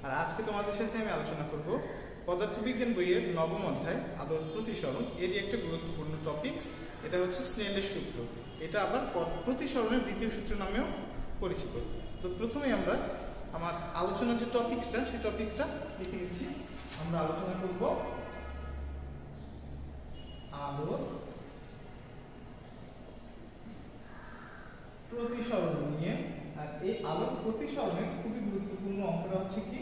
আর আজকে তোমাদের সাথে আমি আলোচনা করব পদার্থবিজ্ঞান বইয়ের নবম অধ্যায় আলোর প্রতিসরণ। এরই একটা গুরুত্বপূর্ণ টপিক, এটা হচ্ছে স্নেলের সূত্র। এটা আবার প্রতিসরণের দ্বিতীয় সূত্র নামেও পরিচিত। তো প্রথমে আমরা আমার আলোচনার যে টপিকসটা, সেই টপিকটা লিখে নিচ্ছি। আমরা আলোচনা করব আলোর প্রতিসরণ নিয়ে। আর এই আলোর প্রতিসরণের খুবই গুরুত্বপূর্ণ অংশটা হচ্ছে কি,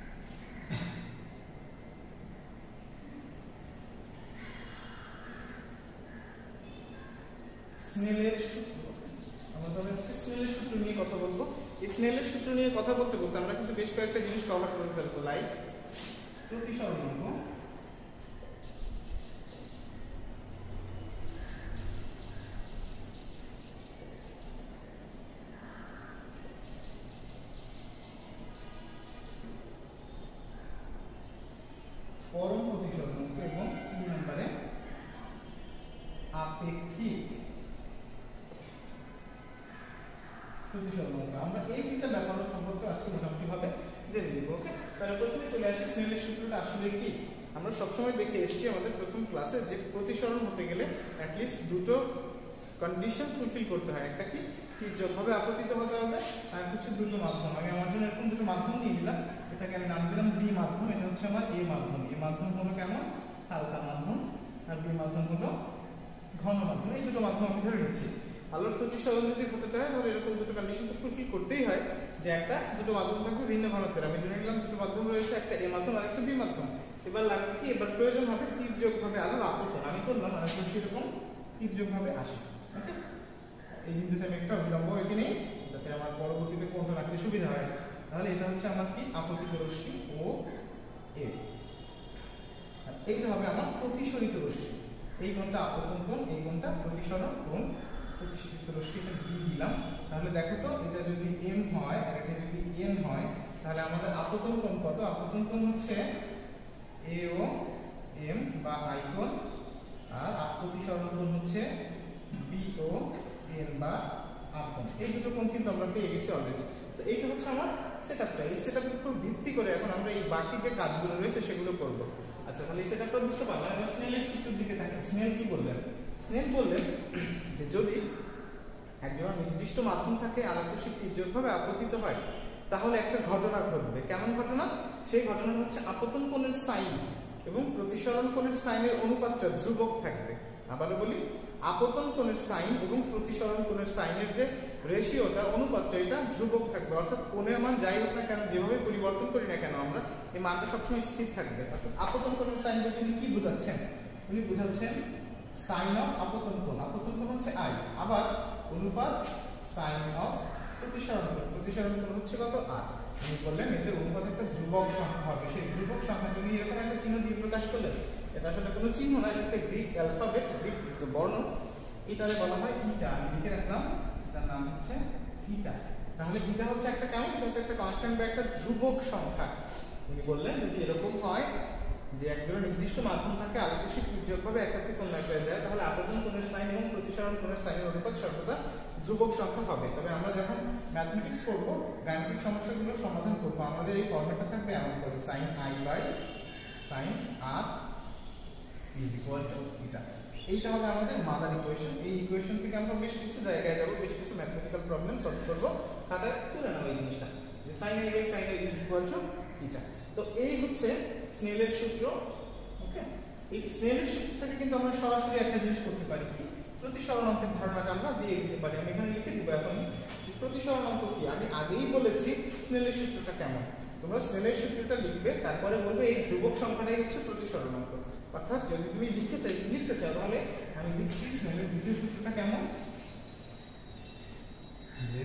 স্নেলের সূত্র। আমরা তাহলে স্নেলের সূত্র নিয়ে কথা বলবো। এই স্নেলের সূত্র নিয়ে কথা বলতে বলতে আমরা কিন্তু বেশ কয়েকটা জিনিস কভার করে ফেলবো, লাইক প্রতিসরণ নিয়ম, পরম প্রতিসরণ এবং 2 নম্বরে আপেক্ষিক প্রতিসরণ। আমরা এই তিনটা ব্যাপার সম্পর্কে আজকে মোটামুটি ভাবে জেনে নেব। ওকে, তাহলে প্রথমে চলে আসি স্নেলের সূত্রটা আসলে কি। আমরা সবসময় দেখে এসেছি আমাদের প্রথম ক্লাসে যে প্রতিসরণ হতে গেলে অ্যাটলিস্ট দুটো কন্ডিশন ফুলফিল করতে হয়। একটা কি, তীর্যকভাবে আপতিত হতে হবে, আর কিছু দুটো মাধ্যম। আমি আমার জন্য এরকম দুটো মাধ্যম নিয়ে নিলাম, এটাকে আমি নাম দিলাম বি মাধ্যম। এটা হচ্ছে আমার এ মাধ্যম। এ মাধ্যম হলো কেমন, হালকা মাধ্যম, আর বি মাধ্যম হলো ঘন মাধ্যম। এই দুটো মাধ্যম আমি ধরে নিচ্ছি। আলোর প্রতিসরণ যদি ঘটাতে হয় তাহলে এরকম দুটো কন্ডিশন তো ফুলফিল করতেই হয়, যে একটা দুটো মাধ্যম থাকবে ভিন্ন ঘনত্বের। আমি ধরে নিলাম দুটো মাধ্যম রয়েছে, একটা এ মাধ্যম আর একটা বি মাধ্যম। এবার লাগবে কি, এবার প্রয়োজন হবে তীর্যকভাবে আলোর আপতন। আমি করলাম আর সেরকম তীর্যকভাবে আসে। ওকে, এই বিন্দুতে আমি একটা অবিলম্ব এঁকে নেই যাতে আমার পরবর্তীতে কোণটা রাখতে সুবিধা হয়। তাহলে এটা হচ্ছে আমার কি, আপতিত রশ্মি ও এ। এইটা হবে আমার প্রতিসরিত রশ্মি। এই কোণটা আপতন কোণ, এই কোণটা প্রতিসরণ কোণ। প্রতিসরিত রশ্মিটা বি দিলাম। তাহলে দেখো তো, এটা যদি এম হয় আর এটা যদি এন হয়, তাহলে আমাদের আপতন কোণ কত? আপতন কোণ হচ্ছে এ ও এম বা আই কোণ, আর প্রতিসরণ কোণ হচ্ছে বি ও এন বা আর কোণ। এই দুটো কোণ কিন্তু আমরা পেয়ে গেছি অলরেডি। তো এইটা হচ্ছে আমার সেটআপটা। এই সেটআপের উপর ভিত্তি করে এখন আমরা এই বাকি যে কাজগুলো রয়েছে সেগুলো করব। আচ্ছা, তাহলে এই সেটআপটা বুঝতে পারলাম। এবার স্নেলের সূত্রের দিকে তাকাই। স্নেল কি বললেন? স্নেল বললেন যে যদি একজন নির্দিষ্ট মাধ্যম থাকে আলোকরশ্মি তীর্যকভাবে আপতিত হয়, তাহলে একটা ঘটনা ঘটবে। কেমন ঘটনা? সেই ঘটনা হচ্ছে আপতন কোণের সাইন এবং প্রতিসরণ কোণের সাইনের অনুপাতটা ধ্রুবক থাকবে। আবারও বলি, আপতন কোণের সাইন এবং প্রতিসরণ কোণের সাইনের যে রেশিওটা, অনুপাতটা, এটা ধ্রুবক থাকবে। অর্থাৎ কোণের মান যাই হোক না কেন, যেভাবে পরিবর্তন করি না কেন আমরা, এই মানটা সবসময় স্থির থাকবে। অর্থাৎ আপতন কোণের সাইন বলতে উনি কি বোঝাচ্ছেন? উনি বোঝাচ্ছেন সাইন অফ আপতন কোণ। আপতন কোণ হচ্ছে আই, আবার অনুপাত সাইন অফ প্রতিসরণ কোণ। প্রতিসরণ কোণ হচ্ছে কত? আর। উনি বললেন এদের অনুপাত একটা ধ্রুবক সংখ্যা হবে। সেই ধ্রুবক সংখ্যাটা নিয়ে এরকম একটা চিহ্ন দিয়ে প্রকাশ করলেন। এটা আসলে কোনো চিহ্ন না, এটা একটা গ্রিক অ্যালফাবেট, গ্রিক বর্ণ। এটারে বলা হয় ইটা। আমি লিখে রাখলাম, এটার নাম হচ্ছে ইটা। তাহলে ইটা হচ্ছে একটা কেমন? এটা হচ্ছে একটা কনস্ট্যান্ট বা একটা ধ্রুবক সংখ্যা। উনি বললেন যদি এরকম হয় যে একজন নির্দিষ্ট মাধ্যম থাকে আলোকরশ্মি তীর্যকভাবে একাধিক কোণ হয়ে যায়, তাহলে আপতন কোণের সাইন এবং প্রতিসরণ কোণের সাইনের অনুপাত সর্বদা ধ্রুবক সংখ্যা হবে। তবে আমরা যখন ম্যাথমেটিক্স করবো, গাণিতিক সমস্যাগুলো সমাধান করবো, আমাদের এই ফর্মেটটা থাকবে এমন করে, sine I by sine r is equal to theta. এইটা হবে আমাদের মাদার ইকুয়েশন। এই ইকুয়েশন থেকে আমরা বেশ কিছু জায়গায় যাব, বেশ কিছু ম্যাথমেটিক্যাল প্রবলেম সলভ করবো। খাতায় তুলে নেবো এই জিনিসটা, যে sine I by sine r is equal to theta. তো এই হচ্ছে স্নেলের সূত্র। ওকে, এই স্নেলের সূত্র থেকে কিন্তু আমরা সরাসরি একটা জিনিস করতে পারি, কি, প্রতিসরণ অঙ্কের ধারণাটা আমরা দিয়ে দিতে পারি। আমি এখানে লিখে দিব এখন প্রতিসরণ অঙ্ক কি। আমি আগেই বলেছি স্নেলের সূত্রটা কেমন। তোমরা স্নেলের সূত্রটা লিখবে, তারপরে বলবে এই ধ্রুবক সংখ্যাটাই হচ্ছে প্রতিসরণ অঙ্ক। অর্থাৎ যদি তুমি লিখতে চাও, তাহলে আমি লিখছি স্নেলের দ্বিতীয় সূত্রটা কেমন, যে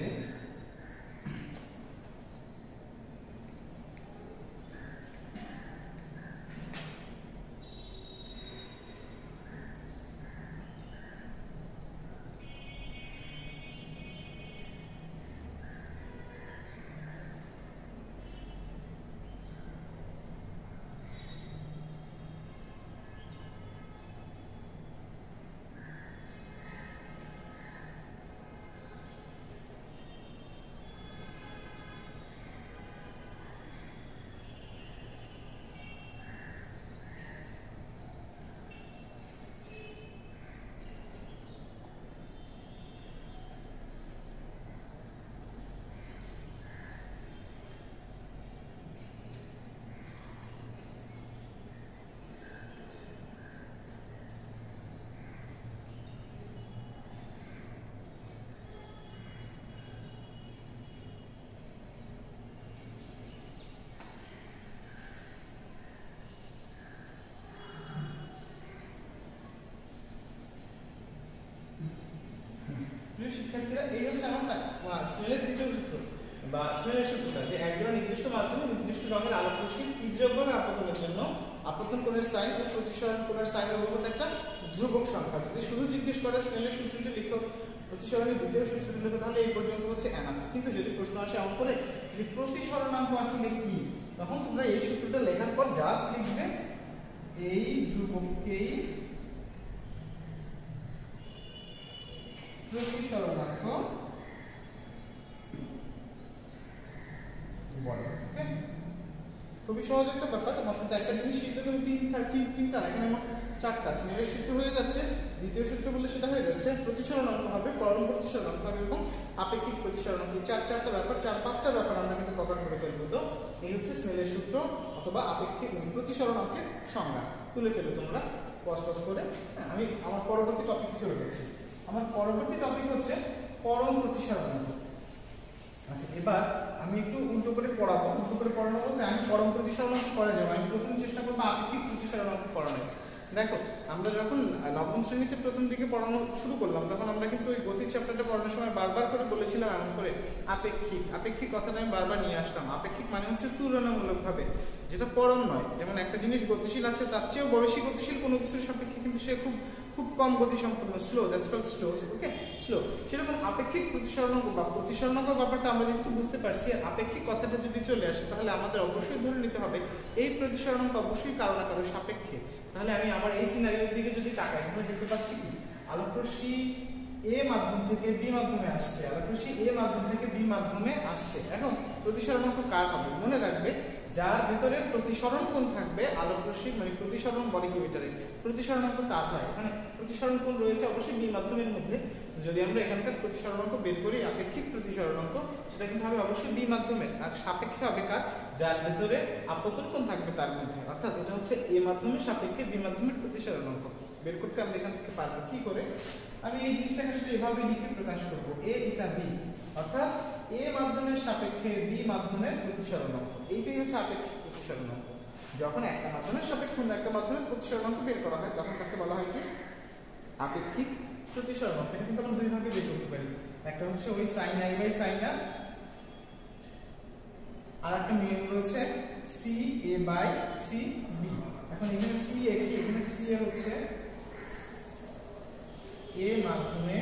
শিক্ষার্থীরা, এই হচ্ছে আমার স্নেলের দ্বিতীয় সূত্র বা স্নেলের সূত্রটা, যে একজোড়া নির্দিষ্ট মাধ্যমে নির্দিষ্ট রঙের আলোক রশ্মি তীর্যকভাবে আপতনের জন্য আপতন কোণের সাইন ও প্রতিসরণ কোণের সাইনের অনুপাত একটা ধ্রুবক সংখ্যা। যদি শুধু জিজ্ঞেস করে স্নেলের সূত্রটি লিখো, প্রতিসরণের দ্বিতীয় সূত্রটি লিখো, তাহলে এই পর্যন্ত হচ্ছে এনাফ। কিন্তু যদি প্রশ্ন আসে এমন করে যে প্রতিসরণাঙ্ক আসলে কি, তখন তোমরা এই সূত্রটা লেখার পর জাস্ট লিখবে এই ধ্রুবককেই প্রতিসরণাঙ্ক বলে। ওকে, খুবই সহজ একটা ব্যাপার। আমার সাথে একটা জিনিস শিখলে তুমি তিনটা এখানে আমার চারটা স্নেলের সূত্র হয়ে যাচ্ছে, দ্বিতীয় সূত্র বললে সেটা হয়ে যাচ্ছে, প্রতিসরণাঙ্ক হবে, পরম প্রতিসরণাঙ্ক হবে এবং আপেক্ষিক প্রতিসরণাঙ্ক। চারটা ব্যাপার, 4-5টা ব্যাপার আমরা কিন্তু কভার করে ফেলবো। তো এই হচ্ছে স্নেলের সূত্র অথবা আপেক্ষিক প্রতিসরণাঙ্কের সংজ্ঞা। তুলে ফেলো তোমরা পজ করে। আমি আমার পরবর্তী টপিকে চলে যাচ্ছি। আমার পরবর্তী টপিক হচ্ছে পরম প্রতিসরণাঙ্ক। আচ্ছা, এবার আমি একটু উল্টো করে পড়াবো। উল্টো করে পড়ানো বলতে আমি পরম প্রতিসরণাঙ্ক করা যাবো, আমি প্রথম চেষ্টা করবো আপেক্ষিক প্রতিসরণাঙ্ক পড়ানোর। দেখো, আমরা যখন নবম শ্রেণীতে প্রথম দিকে পড়ানো শুরু করলাম, তখন আমরা কিন্তু ওই গতির চ্যাপ্টারটা পড়ানোর সময় বারবার করে বলেছিলাম এমন করে আপেক্ষিক কথাটা আমি বারবার নিয়ে আসতাম। আপেক্ষিক মানে হচ্ছে তুলনামূলকভাবে, যেটা পরম নয়। যেমন একটা জিনিস গতিশীল আছে, তার চেয়েও বেশি গতিশীল কোনো কিছুর সাপেক্ষে কিন্তু সে খুব কম গতি সম্পন্ন, slow, that's called slow. Okay, slow. সেরকম আপেক্ষিক প্রতিসরণাঙ্ক বা প্রতিসরণাঙ্ক ব্যাপারটা আমরা যেহেতু বুঝতে পারছি, আর আপেক্ষিক কথাটা যদি চলে আসে, তাহলে আমাদের অবশ্যই ধরে নিতে হবে এই প্রতিসরণাঙ্ক অবশ্যই কারো না কারো সাপেক্ষে। তাহলে আমি আমার এই সিনারিওর দিকে যদি তাকাই, আমরা দেখতে পাচ্ছি কি আলোক রশ্মি এ মাধ্যম থেকে বি মাধ্যমে আসছে, আলোক রশ্মি এ মাধ্যম থেকে বি মাধ্যমে আসছে। এখন প্রতিসরণাঙ্ক কার হবে? মনে রাখবে, যার ভেতরে প্রতিসরণ কোণ থাকবে আলোক রশ্মি, মানে প্রতিসরণ বলে কি ওইটারে প্রতিসরণাঙ্ক তার হয়। এখানে প্রতিসরণ কোণ রয়েছে অবশ্যই বি মাধ্যমের মধ্যে। যদি আমরা এখানকার প্রতিসরণাঙ্ক বের করি, আপেক্ষিক প্রতিসরণাঙ্ক, সেটা কিন্তু হবে অবশ্যই বি মাধ্যমের, আর সাপেক্ষে হবে কার? যার ভেতরে আপতন কোণ থাকবে তার মধ্যে। অর্থাৎ এটা হচ্ছে এ মাধ্যমের সাপেক্ষে বি মাধ্যমের প্রতিসরণাঙ্ক। বের করতে আমরা এখান থেকে পারবো কি করে? আমি এই জিনিসটাকে আসলে এভাবে লিখে প্রকাশ করবো, এ এটা বি, অর্থাৎ এ মাধ্যমের সাপেক্ষে বি মাধ্যমের প্রতিসরণাঙ্ক। এইটাই হচ্ছে আপেক্ষিক প্রতিসরণাঙ্ক। যখন একটা মাধ্যমের সাপেক্ষে অন্য একটা মাধ্যমের প্রতিসরণাঙ্ক বের করা হয়, তখন তাকে বলা হয় কি? আপেক্ষিক প্রতিসরণাঙ্ক। এটা কিন্তু আমরা দুই ভাগে বের করতে পারি। একটা হচ্ছে ওই sin i by sin r, আর একটা নিয়ম রয়েছে C A by C B. এখন এখানে সি এ কি? এখানে সি এ হচ্ছে এ মাধ্যমে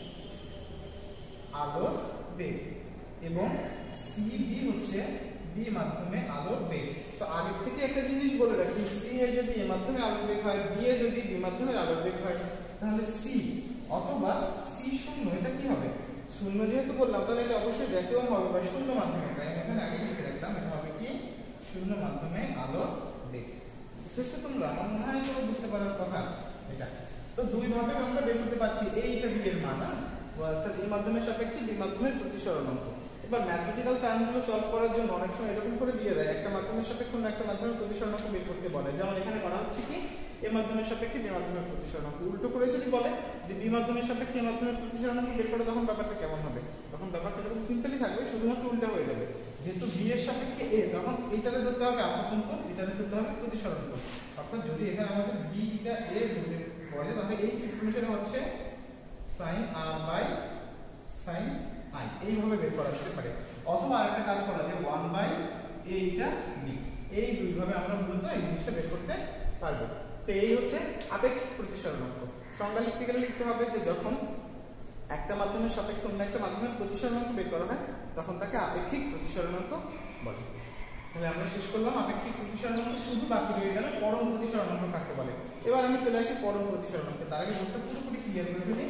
আলোর বেগ এবং সি বি হচ্ছে বি মাধ্যমে আলোর বেগ। তো আগে থেকে একটা জিনিস বলে রাখি, সি এ যদি এ মাধ্যমে আলোর বেগ হয়, বি এ যদি বি মাধ্যমে আলোর বেগ হয়, তাহলে সি অথবা সি শূন্য, এটা কি হবে? শূন্য যেহেতু বললাম, তাহলে এটা অবশ্যই ভ্যাকুয়াম হবে বা শূন্য মাধ্যমে। তাই এখানে আগে লিখে রাখলাম, এটা হবে কি? শূন্য মাধ্যমে আলোর বেগ। বুঝছো তোমরা? আমার মনে হয় তোমরা বুঝতে পারার কথা এটা। তো দুই ভাবে আমরা বের করতে পারছি এইটা বি এর মান, অর্থাৎ এই মাধ্যমের সাপেক্ষে বি মাধ্যমের প্রতিসরণাঙ্ক। এবার ম্যাথমেটিক্যাল টার্মগুলো সলভ করার জন্য অনেক সময় এরকম করে দিয়ে দেয়, একটা মাধ্যমের সাপেক্ষে অন্য একটা মাধ্যমের প্রতিসরণাঙ্ক বের করতে বলে। যেমন এখানে করা হচ্ছে কি? এ মাধ্যমের সাপেক্ষে বি মাধ্যমের প্রতিসরণাঙ্ক। উল্টো করে যদি বলে যে বি মাধ্যমের সাপেক্ষে এ মাধ্যমের প্রতিসরণাঙ্ক বের করে, তখন ব্যাপারটা কেমন হবে? তখন ব্যাপারটা এরকম সিম্পলি থাকবে, শুধুমাত্র উল্টা হয়ে যাবে। যেহেতু বি এর সাপেক্ষে এ, তখন এইটারে ধরতে হবে আপতন কোণ, এটারে ধরতে হবে প্রতিসরণ কোণ। অর্থাৎ যদি এখানে আমাদের বি এটা এ বলে, তাহলে এই চিত্র অনুসারে হচ্ছে sin r by sin i, এইভাবে বের করা যেতে পারে। অথবা আরেকটা কাজ করা যায়, 1 বাই a এটা b, এই দুইভাবে আমরা মূলত এই জিনিসটা বের করতে পারবো। তো এই হচ্ছে আপেক্ষিক প্রতিসরণাঙ্ক। সংজ্ঞা লিখতে গেলে লিখতে হবে যে যখন একটা মাধ্যমের সাপেক্ষে অন্য একটা মাধ্যমের প্রতিসরণাঙ্ক বের করা হয়, তখন তাকে আপেক্ষিক প্রতিসরণাঙ্ক বলে। তাহলে আমরা শেষ করলাম আপেক্ষিক প্রতিসরণাঙ্ক, শুধু বাকি রয়ে গেল পরম প্রতিসরণাঙ্ক কাকে বলে। এবার আমি চলে আসি পরম প্রতিসরণাঙ্কে। তার আগে নোটটা পুরোপুরি ক্লিয়ার করে ফেলি।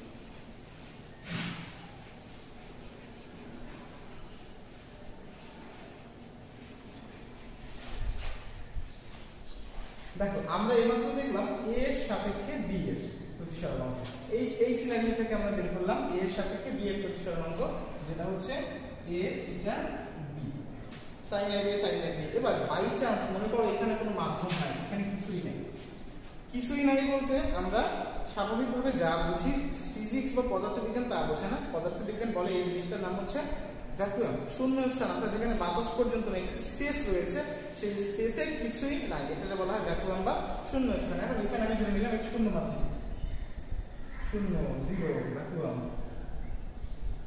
দেখো, আমরা এইমাত্র দেখলাম এ এর সাপেক্ষে বি এর প্রতিসরণাঙ্ক। এই সিনারিও থেকে আমরা বের করলাম এ এর সাপেক্ষে বি এর প্রতিসরণাঙ্ক, যেটা হচ্ছে এ এটা B, sin i by sin b। এবার বাই চান্স মনে করো এখানে কোনো মাধ্যম নাই, এখানে কিছুই নাই। কিছুই নাই বলতে আমরা স্বাভাবিকভাবে যা বুঝি ফিজিক্স বা পদার্থবিজ্ঞান তা বোঝে না। পদার্থবিজ্ঞান বলে এই জিনিসটার নাম হচ্ছে ভ্যাকুয়াম, শূন্য স্থান, অর্থাৎ যেখানে বাতাস পর্যন্ত নেই, স্পেস রয়েছে, সেই স্পেসে কিছুই নাই, এটাকে বলা হয় ভ্যাকুয়াম বা শূন্য স্থান। এখন এখানে আমি ধরে নিলাম একটা শূন্য মাধ্যম, শূন্য, জিরো, ভ্যাকুয়াম।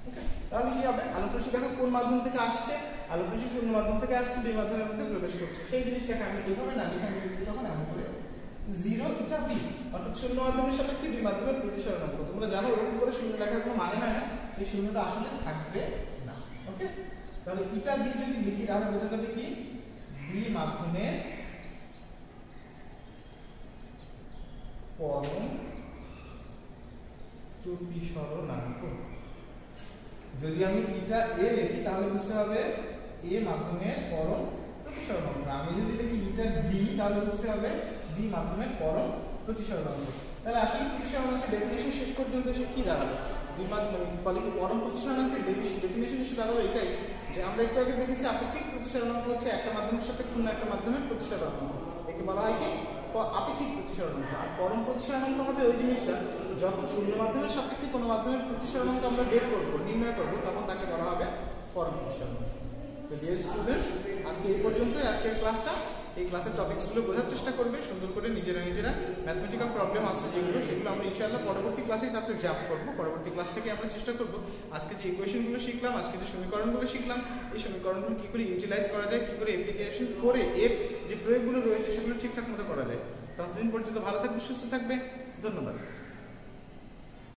তাহলে কি হবে, আলোক রশ্মি দেখো কোন মাধ্যম থেকে আসছে, আলোক রশ্মি শূন্য মাধ্যম থেকে আসছে, দুই মাধ্যমের মধ্যে প্রবেশ করছে। সেই জিনিসটাকে আমি কিভাবে না লিখে তখন আমি করে 0 ইটা b, অর্থাৎ শূন্য মাধ্যমের সাপেক্ষে দুই মাধ্যমের প্রতিসরণাঙ্ক। তোমরা জানো ওরকম করে শূন্য লেখার কোনো মানে হয় না, এই শূন্যটা আসলে থাকবে না। ওকে, তাহলে ইটা b যদি লিখি তাহলে বোঝা যাবে কি দুই মাধ্যমের পরম প্রতিসরণাঙ্ক। যদি আমি ইটা a লিখি তাহলে বুঝতে হবে a মাধ্যমের পরম প্রতিসরণাঙ্ক। আমি যদি লিখি ইটা d তাহলে বুঝতে হবে d মাধ্যমের পরম প্রতিসরণাঙ্ক। তাহলে আসলে প্রতিসরণাঙ্কের ডেফিনিশন শেষ পর্যন্ত এসে কি দাঁড়াবে, দুই মাধ্যম বলে কি পরম প্রতিসরণাঙ্কের ডেফিনিশন এসে দাঁড়ালো এটাই যে আমরা একটু আগে দেখেছি আপেক্ষিক প্রতিসরণাঙ্ক হচ্ছে একটা মাধ্যমের সাপেক্ষে অন্য একটা মাধ্যমের প্রতিসরণাঙ্ক, একে বলা হয় কি আপেক্ষিক প্রতিসরণাঙ্ক। আর পরম প্রতিসরণাঙ্ক হবে ওই জিনিসটা যখন শূন্য মাধ্যমের সাপেক্ষে কোনো মাধ্যমের প্রতিসরণাঙ্ক আমরা বের করব, নির্ণয় করব, তখন তাকে বলা হবে পরম প্রতিসরণাঙ্ক। তো ডিয়ার স্টুডেন্টস, আজকে এই পর্যন্তই আজকের ক্লাসটা। এই ক্লাসের টপিকসগুলো বোঝার চেষ্টা করবে সুন্দর করে, নিজেরা ম্যাথমেটিক্যাল প্রবলেম আসছে যেগুলো, সেগুলো আমরা ইনশাআল্লাহ পরবর্তী ক্লাসেই তাতে জাম্প করবো। পরবর্তী ক্লাস থেকে আমরা চেষ্টা করব আজকে যে ইকুয়েশনগুলো শিখলাম, আজকে যে সমীকরণগুলো শিখলাম, এই সমীকরণগুলো কী করে ইউটিলাইজ করা যায়, কী করে অ্যাপ্লিকেশন করে এর যে প্রয়োগগুলো রয়েছে সেগুলো ঠিকঠাক মতো করা যায়। ততদিন পর্যন্ত ভালো থাকবে, সুস্থ থাকবে, ধন্যবাদ।